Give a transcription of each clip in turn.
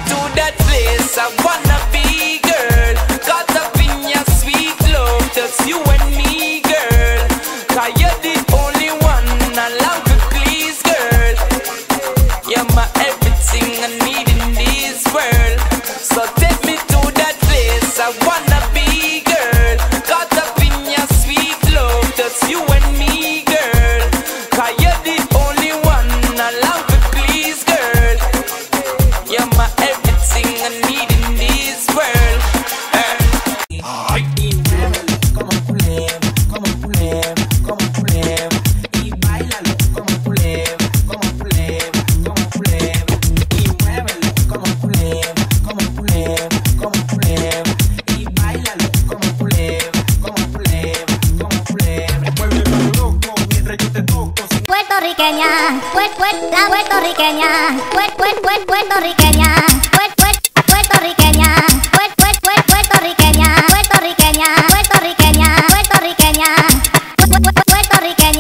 to that place I wanna be, girl. Caught up in your sweet love, just you and me, girl. 'Cause you're the only one I love to please, girl. You're my everything I need in this world. So take me to that place I wanna be, girl. Caught up in your sweet love, just you and me, girl. 'Cause you're the only one I love to please, girl. You're my everything I need in this world. Como culebra, como culebra, como culebra. Y bailalo como culebra, como culebra, como culebra. Y muévelo como culebra, como culebra, como culebra. Y bailalo como culebra, como culebra, como culebra. Muévelo loco mientras yo te toco. Puertorriqueña, la puertorriqueña, puertorriqueña, puertorriqueña, puertorriqueña, puertorriqueña, puertorriqueña, puertorriqueña, puertorriqueña.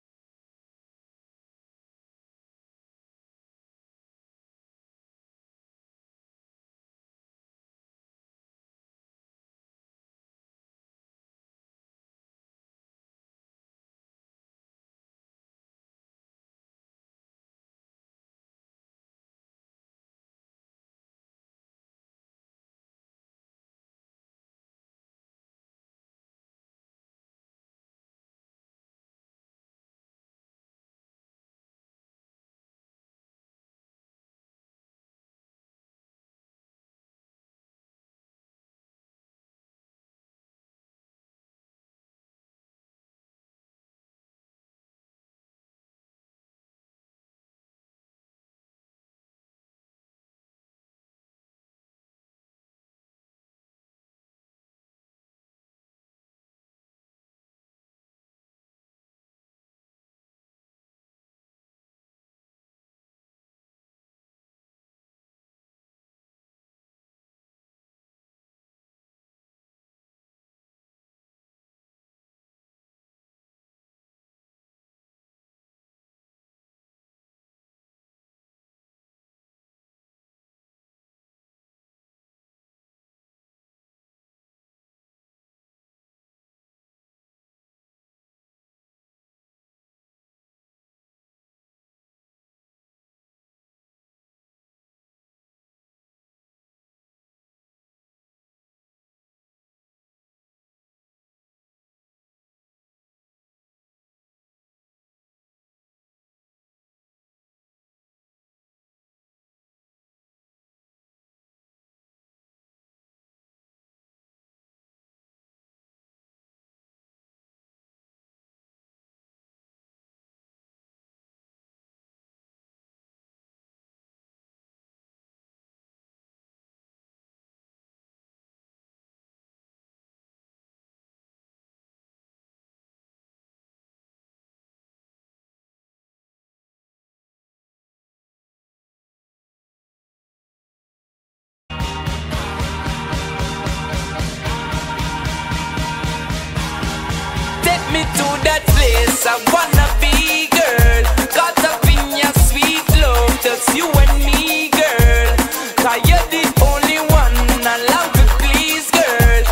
Me to that place I wanna be, girl. Caught up in your sweet love, just you and me, girl. 'Cause you're the only one I love to please, girl.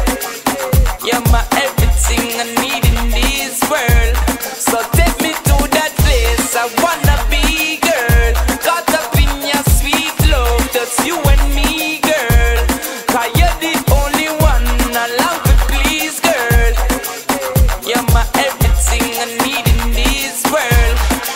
You're my everything I need in this world. So take me to that place I wanna be, girl. Caught up in your sweet love, just you and me, girl. 'Cause you're the only one I love to please, girl. You're my everything I need in this world.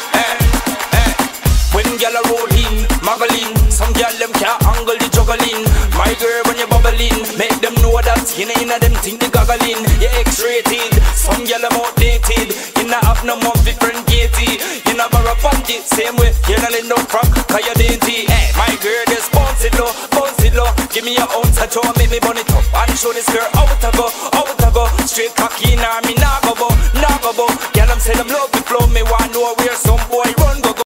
When y'all are rolling, muggling, some y'all them can't angle the juggling. My girl, when you're bubbling, make them know that you know them think they goggling. You're X-rated, some y'all are outdated. You not have no more different gaiety. You not borrow punty, same way. You not let no crack, 'cause you're dainty. My girl, just bounce it low, bounce it low. Give me your own tattoo, make me burn it up and show this girl how it a go, how it a go. Straight cocky